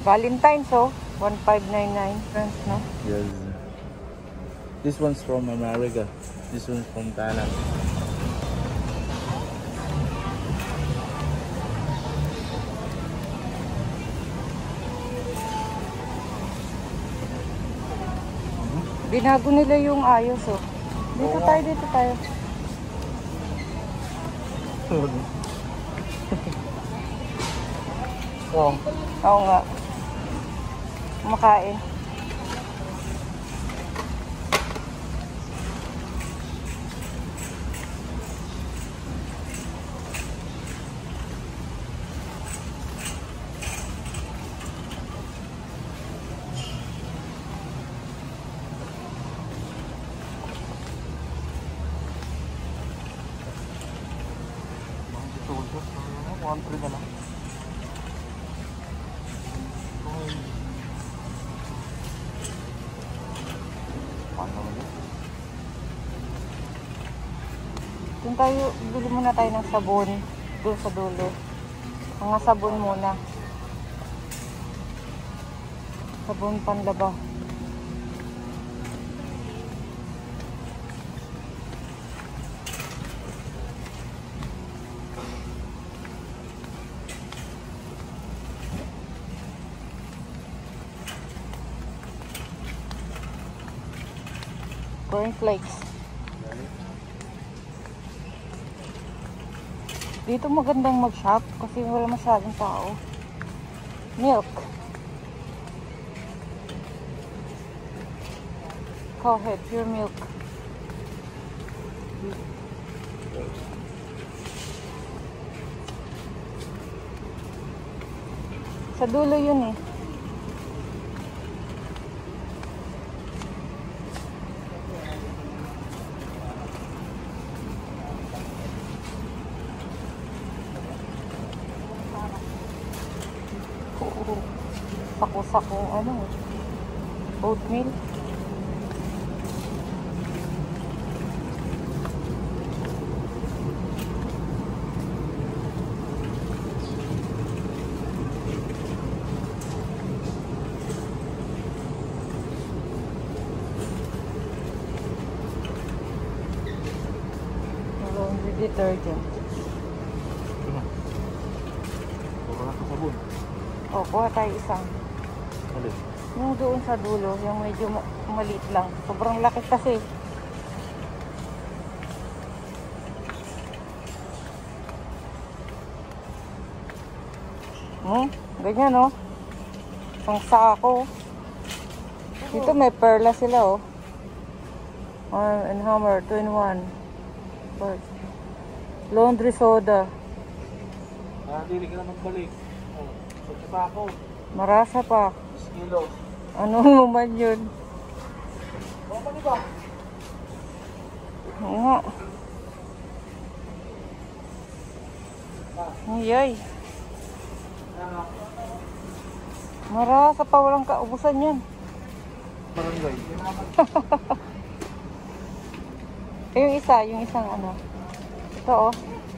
Valentine's, oh. 1599 friends, no? Yes. This one's from America. This one's from Thailand. Binago nila yung ayos, oh. Dito tayo, dito tayo. Oh. Oo nga. Kumakain. Country na lang. Doon tayo, bili muna tayo ng sabon. Doon sa dulo. Mga sabon muna. Sabon panlaba. Cornflakes. Dito magandang mag-shop kasi wala masyadong tao. Milk. Cowhead, pure milk. Sa dulo yun eh. Sako-sakong ano, oatmeal. Laundry detergent. Sabon. O, kuha tayo isang. Alin? Yung doon sa dulo, yung medyo maliit lang. Sobrang laki kasi. Ganyan, no? Isang sako. Dito may perla sila, oh. And Hammer, 2-in-1. Laundry soda. Dili ka na magbalik. Sa ako. Marasa pa. Kilo. Ano naman yun? Ano ba? Oo nga. Ayay. Marasa pa, walang kaubusan yan. Barangay. Yung isang ano. Ito, oh.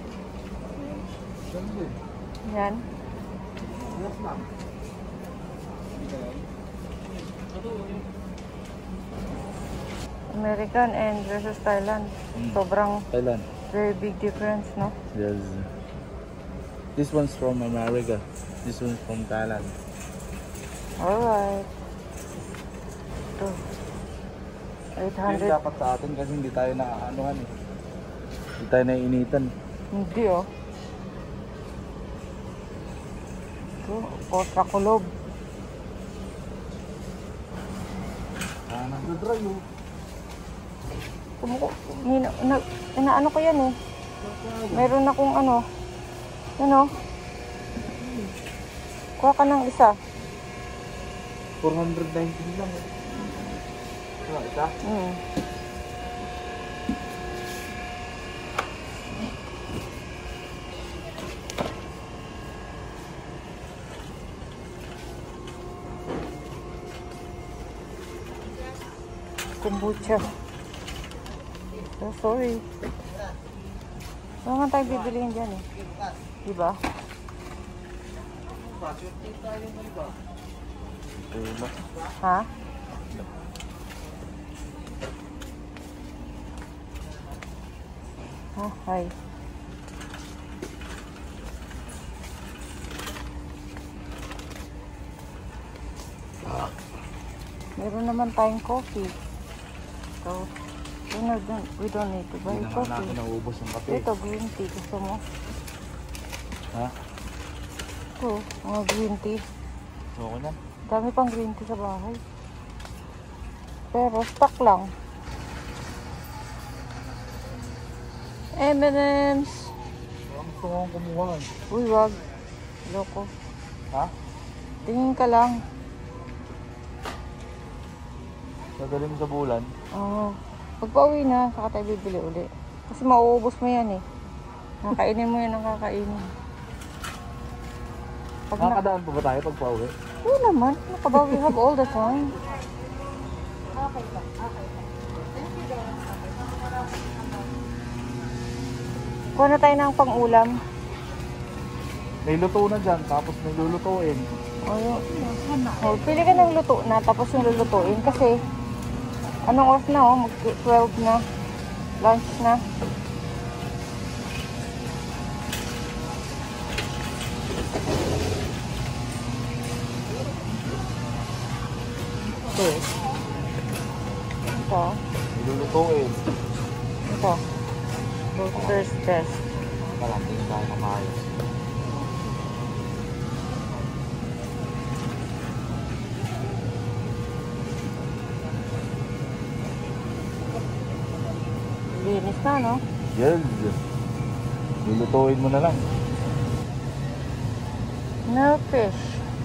Yan. Yes, ma'am. American and versus Thailand. Sobrang Thailand. very big difference, no? Yes. This one's from America. This one's from Thailand. Alright. Ito. Yung 800. dapat sa atin kasi hindi tayo naaanuhan eh. Hindi tayo naiinitan. Hindi, oh. Ito, Porta Kulob. Nagdadry oh. Inaano ko yan eh. Meron akong ano. Ano? Kuha ka ng isa. 419 lang eh. Ano, isa? Kombucha. So, sorry. Saan nga tayo bibilihin dyan eh? Diba? Tela. Ha? Okay. Meron naman tayong coffee. So, we don't need to buy Hindi naman coffee. natin nauubos yung kape. Ito, green tea. Gusto mo? Ha? Ito, mga green tea. Okay na. Dami pang green tea sa bahay. Pero, stock lang. M&M's. Ang gusto kong kumuha. Uy, wag. Loko. Ha? Tingin ka lang. Dadali mo sa bulan. Oo. Pagpa-uwi na, saka tayo bibili uli. Kasi mauubos mo yan eh. Nakainin mo yan ang kakainin. Pag na... Nakakadaan pa ba tayo pag pauwi? Oo naman. Nakabaw, we have all the time. Kuha na tayo ng pang-ulam. May luto na dyan, tapos may lulutuin. Oh, pili ka ng luto na, tapos yung lulutuin. Kasi, anong oras na oh? Mag-12 na. Lunch na. Ito. Ito. May lulutuin. Ito. Roaster's best. Kalapin tayo na maayos. Linis na, no? Yes. Lulutuin mo na lang. No fish.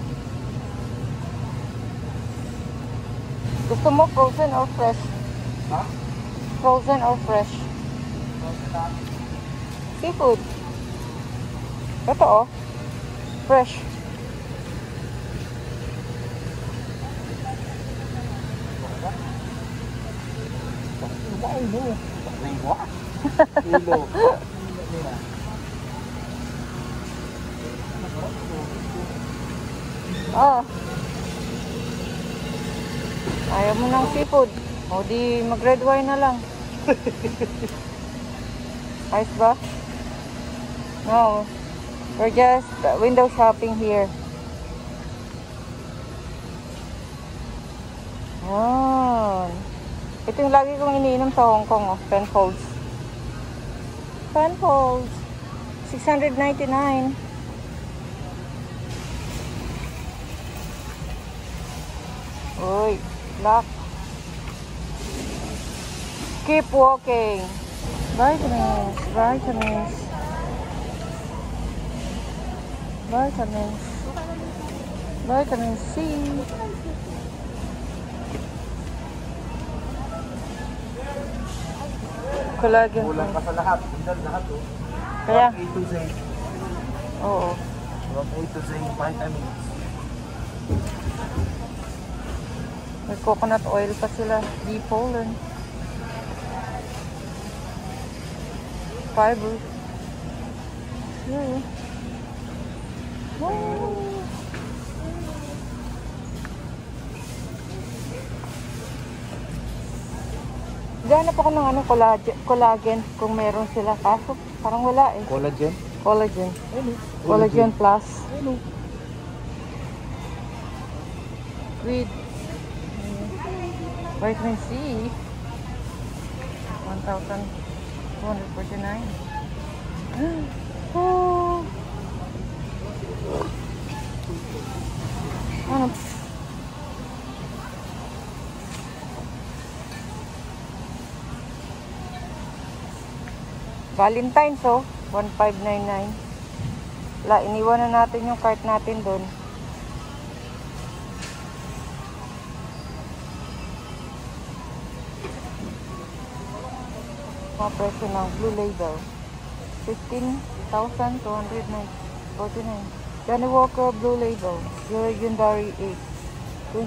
Gusto mo frozen or fresh? Ha? Frozen or fresh? Seafood. Ito oh. Fresh. Wow, no. Kilo. Oh. Ayaw mo ng seafood. O di mag-red wine na lang. Ayos ba? No. We're just window shopping here. Yan. Ito yung lagi kong iniinom sa Hong Kong, oh. Penfolds. Penfolds. 699. Uy, black. Keep walking. Vitamins, vitamins. Vitamins. Vitamin C. Collagen. Kulang ka sa lahat. Hindi lahat oh. Kaya, From A to Z. oo. From A to Z vitamins. May coconut oil pa sila. Deep Poland. Fiber. Yeah. Wow. Ganap ako ng ano, collagen kung meron sila. Kaso parang wala eh. Collagen. Collagen. Ano? Collagen Plus. Ano? With vitamin C. 1,249. Oh. Ano? Valentine's oh, 1,599. Iniwan na natin yung cart natin doon. Mga presyo ng Blue Label. 15,249. Johnny Walker Blue Label. Your Legendary 8.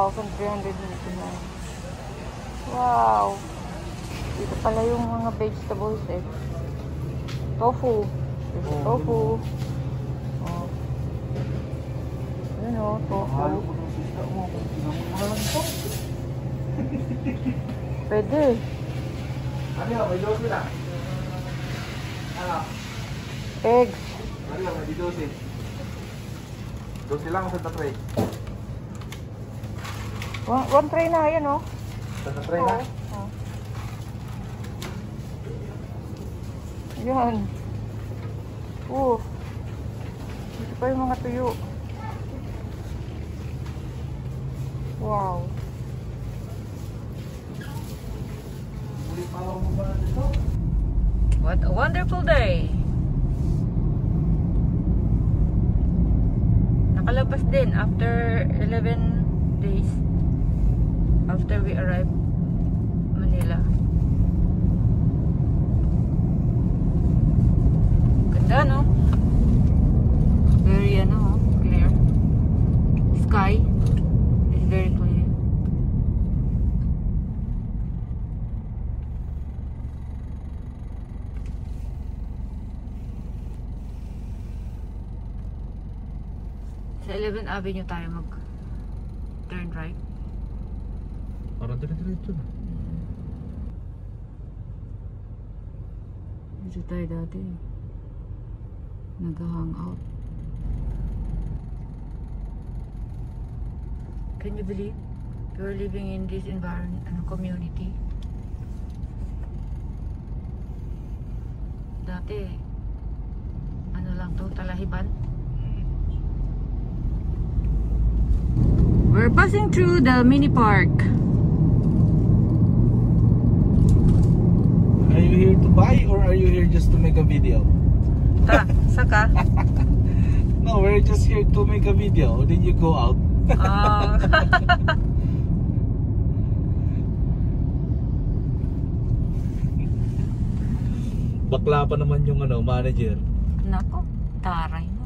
22,399. Wow! Dito pala yung mga vegetables eh. Tofu. Tofu. Oh. Yun o, tofu. Mahalo ko ng Pwede. Ano yun? May 12 lang. Ano? Eggs. Ano yun? May 12. 12 lang sa tray. One tray na, yan oh. Sa tray na? Oo. Yan. Ito pa yung mga tuyo. Wow. What a wonderful day. Nakalabas din after 11 days after we arrived Manila. Ganda, no? Very clear. Sky is very clear. Sa 11th Avenue tayo mag turn right. Parang dire-diretso na. Dito tayo dati. Nag-hangout. Can you believe we're living in this environment and community? Dati, ano lang to, Talahiban. We're passing through the mini park. Are you here to buy or are you here just to make a video? Saka? No, we're just here to make a video. Then you go out. Bakla pa naman yung manager. Nako, taray.